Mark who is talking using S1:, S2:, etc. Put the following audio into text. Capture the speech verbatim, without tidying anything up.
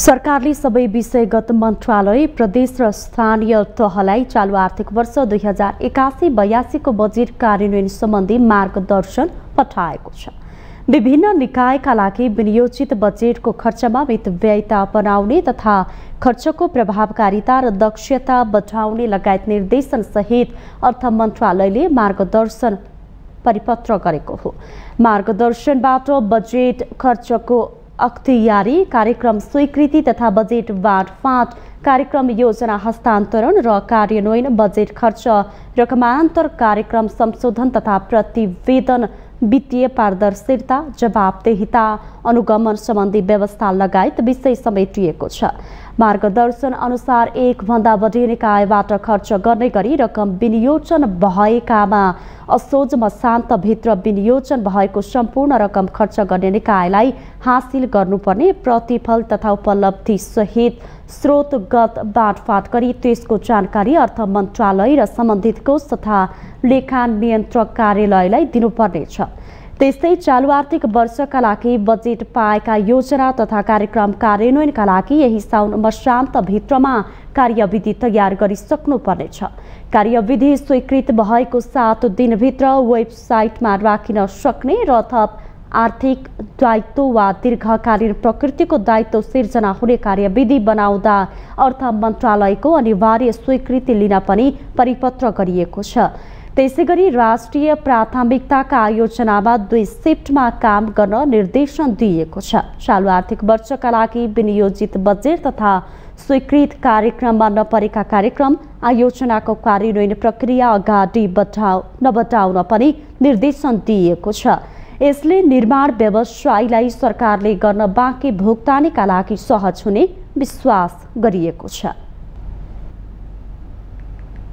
S1: सरकारले सबै विषयगत मन्त्रालय, प्रदेश र स्थानीय तहलाई चालू आर्थिक वर्ष दुई हजार एकासी बयासी को बजेट कार्यान्वयन सम्बन्धी मार्गदर्शन पठाएको छ। विभिन्न निकायका लागि विनियोजित बजेटको खर्चमा मितव्ययता बनाउने तथा खर्चको प्रभावकारिता र दक्षता बढाउने लगायत निर्देशन सहित अर्थ मन्त्रालयले मार्गदर्शन परिपत्र गरेको हो। मार्गदर्शनबाट बजेट खर्चको अख्तियारी, कार्यक्रम स्वीकृति तथा बजेट बाँडफाँट, कार्यक्रम योजना हस्तान्तरण र कार्यान्वयन, बजेट खर्च रकमान्तर, कार्यक्रम संशोधन तथा प्रतिवेदन, वित्तीय पारदर्शिता, जवाबदेहिता, अनुगमन सम्बन्धी व्यवस्था लगायत विषय समेटिएको छ। मार्गदर्शन अनुसार एक भन्दा बढी निकायबाट खर्च गर्ने गरी रकम विनियोजन भएकामा असोज मसान्तभित्र विनियोजन भएको सम्पूर्ण रकम खर्च गर्ने निकायलाई हासिल गर्नुपर्ने प्रतिफल तथा उपलब्धि सहित स्रोतगत बाँडफाँट गरी त्यसको जानकारी अर्थ मन्त्रालय र सम्बन्धित कोष तथा लेखा नियन्त्रक कार्यालयलाई दिनुपर्नेछ। त्यस्तै चालू आर्थिक वर्षका लागि बजेट पाएका योजना तथा कार्यक्रम कार्यान्वयनका लागि यही साउन मसान्तभित्रमा कार्यविधि तयार गरिसक्नुपर्नेछ। कार्यविधि स्वीकृत भएको सात दिनभित्र वेबसाइटमा राखिन सक्ने र थप आर्थिक दायित्व वा दीर्घकालीन प्रकृतिको दायित्व सिर्जना हुने कार्यविधि बनाउँदा अर्थ मन्त्रालयको अनिवार्य स्वीकृति लिन पनि परिपत्र गरिएको छ। त्यसैगरी राष्ट्रिय प्राथमिकताका आयोजनामा दुई शिफ्टमा काम गर्न निर्देशन दिएको छ। चालू आर्थिक वर्षका लागि विनियोजित बजेट तथा स्वीकृत कार्यक्रममा नपरेका कार्यक्रम आयोजनाको कार्यान्वयन प्रक्रिया अगाडि बढाउ नबढाउन पनि निर्देशन दिएको छ। यसले निर्माण व्यवसायलाई सरकारले गर्न बाँकी भुक्तानीका लागि सहज हुने विश्वास गरिएको छ।